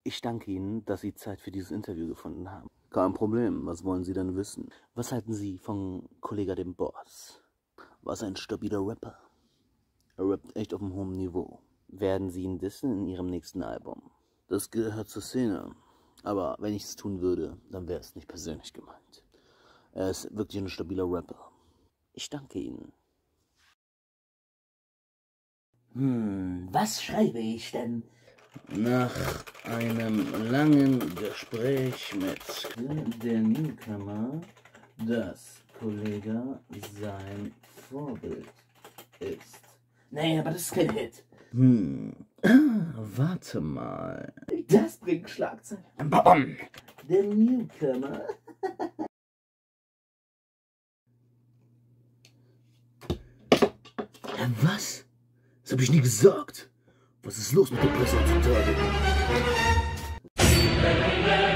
Ich danke Ihnen, dass Sie Zeit für dieses Interview gefunden haben. Kein Problem, was wollen Sie denn wissen? Was halten Sie von Kollega dem Boss? Was ein stabiler Rapper. Er rappt echt auf einem hohen Niveau. Werden Sie ihn dissen in Ihrem nächsten Album? Das gehört zur Szene. Aber wenn ich es tun würde, dann wäre es nicht persönlich gemeint. Er ist wirklich ein stabiler Rapper. Ich danke Ihnen. Was schreibe ich denn? Nach einem langen Gespräch mit der Newcomer, dass Kollega sein Vorbild ist. Nee, aber das ist kein Hit. Warte mal. Das bringt Schlagzeilen. Der Newcomer. Was? Das habe ich nie gesagt. Was ist los mit der Presse heutzutage?